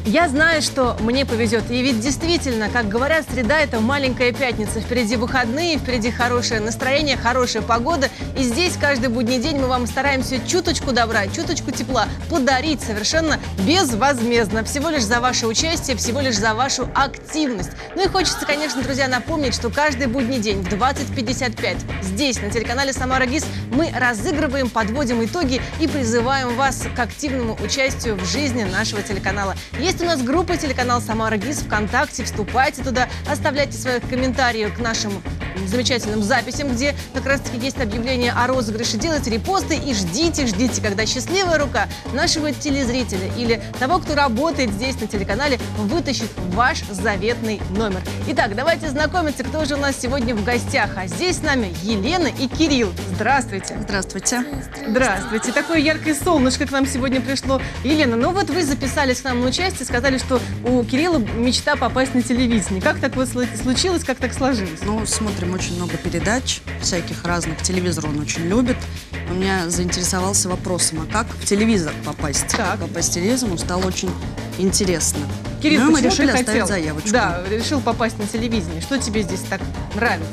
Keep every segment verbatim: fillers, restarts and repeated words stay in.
Я знаю, что мне повезет. И ведь действительно, как говорят, среда – это маленькая пятница. Впереди выходные, впереди хорошее настроение, хорошая погода. И здесь каждый будний день мы вам стараемся чуточку добра, чуточку тепла подарить совершенно безвозмездно. Всего лишь за ваше участие, всего лишь за вашу активность. Ну и хочется, конечно, друзья, напомнить, что каждый будний день в двадцать пятьдесят пять здесь, на телеканале «Самара ГИС», мы разыгрываем, подводим итоги и призываем вас к активному участию в жизни нашего телеканала. Есть у нас группа телеканал «Самара ГИС» ВКонтакте. Вступайте туда, оставляйте свои комментарии к нашим замечательным записям, где как раз-таки есть объявление о розыгрыше. Делайте репосты и ждите, ждите, когда счастливая рука нашего телезрителя или того, кто работает здесь на телеканале, вытащит ваш заветный номер. Итак, давайте знакомиться, кто же у нас сегодня в гостях. А здесь с нами Елена и Кирилл. Здравствуйте. Здравствуйте. Здравствуйте. Такое яркое солнышко к нам сегодня пришло. Елена, ну вот вы записались к нам на участие, сказали, что у Кирилла мечта попасть на телевидение. Как так вот случилось, как так сложилось? Ну, смотрим очень много передач, всяких разных. Телевизор он очень любит. Он меня заинтересовался вопросом, а как в телевизор попасть? Так. Попасть в телевизор, ему стало очень интересно. Кирилл, ну, мы почему решили ты оставить хотел? заявочку. Да, решил попасть на телевидение. Что тебе здесь так нравится?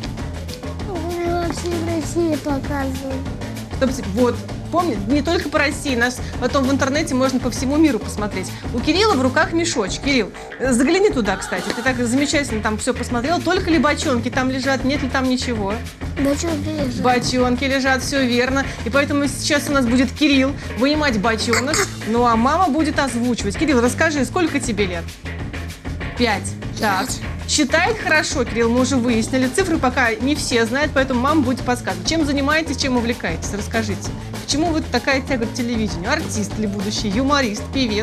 Вообще в России показывают. Чтобы, вот, помни, не только по России, нас потом в интернете можно по всему миру посмотреть. У Кирилла в руках мешочек. Кирилл, загляни туда, кстати. Ты так замечательно там все посмотрел. Только ли бочонки там лежат, нет ли там ничего? Бочонки лежат. Бочонки лежат, все верно. И поэтому сейчас у нас будет Кирилл вынимать бочонок, ну а мама будет озвучивать. Кирилл, расскажи, сколько тебе лет? Пять. Так. Считает хорошо, Кирилл, мы уже выяснили. Цифры пока не все знают, поэтому мама будет подсказывать. Чем занимаетесь, чем увлекаетесь? Расскажите. Почему вот такая тяга к телевидению? Артист ли будущий, юморист, певец?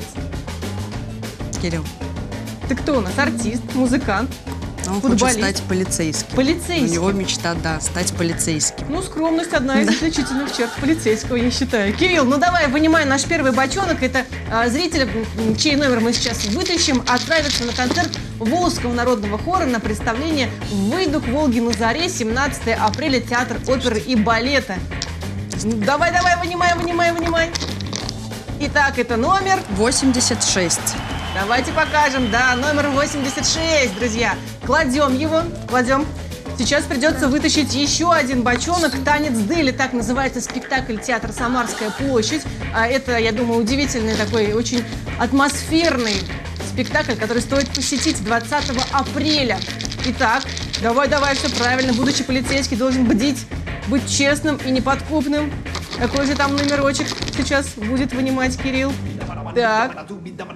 Кирилл. Ты кто у нас? Артист, музыкант? Он футболист? хочет стать полицейским. Полицейским? У него мечта, да, стать полицейским. Ну, скромность одна из отличительных черт полицейского, я считаю. Кирилл, ну давай, вынимай наш первый бочонок. Это а, зритель, чей номер мы сейчас вытащим, отправится на концерт Волжского народного хора на представление «Выйду к Волге на заре», семнадцатое апреля, театр оперы и балета. Ну, давай, давай, вынимай, вынимай, вынимай. Итак, это номер... восемьдесят шесть. Давайте покажем, да, номер восемьдесят шесть, друзья. Кладем его, кладем. Сейчас придется вытащить еще один бочонок. «Танец Дели», так называется спектакль театра «Самарская площадь». А это, я думаю, удивительный такой, очень атмосферный спектакль, который стоит посетить двадцатого апреля. Итак, давай, давай, все правильно. Будучи полицейский, должен бдить, быть честным и неподкупным. Какой же там номерочек сейчас будет вынимать Кирилл? Так.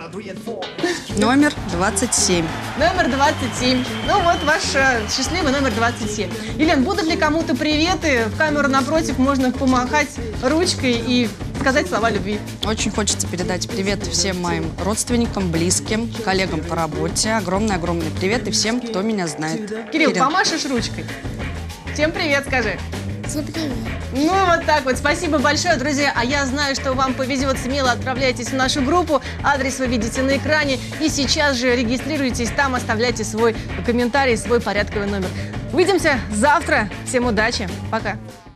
Номер двадцать семь. Номер двадцать семь. Ну вот ваш э, счастливый номер двадцать семь. Елена, будут ли кому-то приветы? В камеру напротив можно помахать ручкой и сказать слова любви. Очень хочется передать привет всем моим родственникам, близким, коллегам по работе. Огромный-огромный привет и всем, кто меня знает. Кирилл, Кирилл. помашешь ручкой? Всем привет, скажи. Всем привет. Ну, вот так вот. Спасибо большое, друзья. А я знаю, что вам повезет. Смело отправляйтесь в нашу группу. Адрес вы видите на экране. И сейчас же регистрируйтесь там, оставляйте свой комментарий, свой порядковый номер. Увидимся завтра. Всем удачи. Пока.